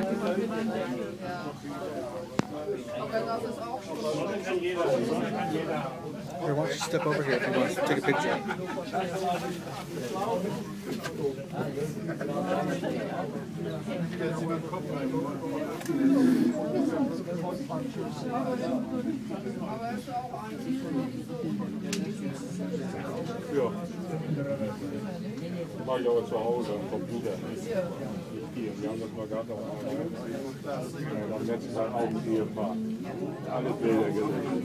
Here, why don't you step over here if you want to take a picture? Ja. Mach ich aber zu Hause am Computer. Hier, wir haben das mal gehabt, aber am letzten Tag auch hier ein paar alle Bilder gesehen.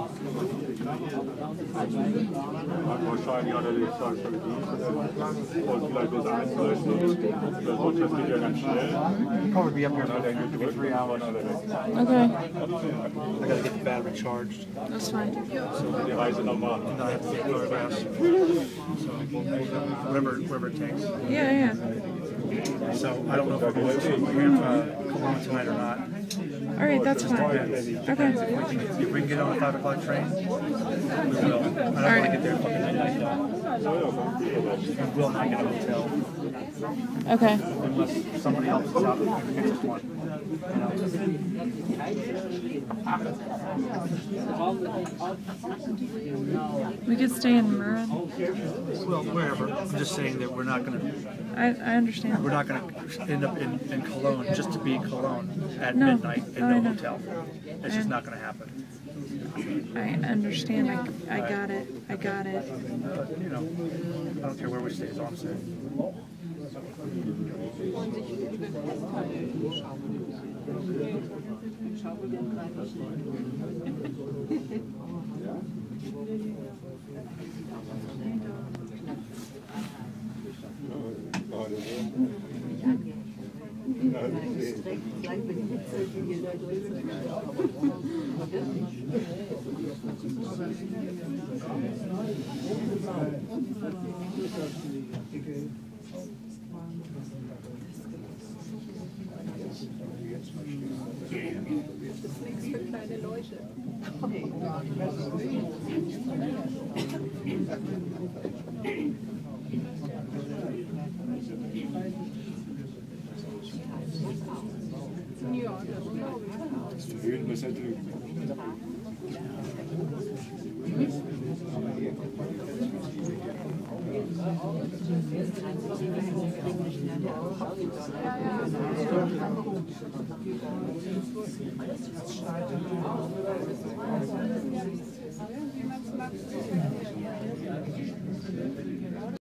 Hat wahrscheinlich allerdings Tag schon gedient und vielleicht bis 1 Uhr. Das rutscht das geht ja ganz schnell. Probably be up here for Dann maybe 3 hours. Okay, I gotta get the battery charged. that's fine. Die Reise nochmal. And I have to take photographs. So whatever it takes. Yeah, yeah. So I don't know if we're going to Cologne tonight or not. All right, that's fine. Okay. If we can get on a 5 o'clock train, we will. I don't want to get there fucking midnight though. We will not get a hotel Okay. unless somebody else is out there and gets us one. We could stay in Murren. Well, wherever. I'm just saying that we're not going to. I understand. We're not going to end up in Cologne just to be in Cologne at No. midnight and I no know. hotel. It's just not going to happen. I understand. I got it. I got it. You know, I don't care where we stay, is all I'm saying. Nichts für kleine Leute. Ja, das glaube ich. Höhen bis drüben. Wie man es macht.